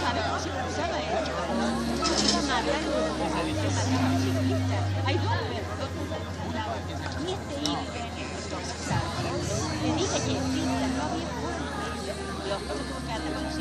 ¿sabes cómo se cruzaba esto? Iban a hablar de mataban chiquita. Hay dos perros, y este iba en estos saltos. Le dije que pinta, no había forma. Los otros que andan con los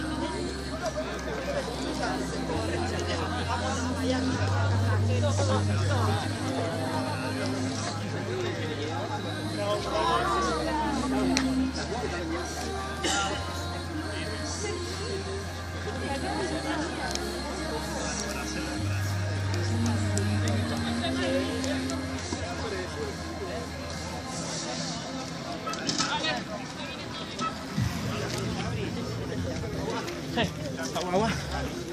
Agua.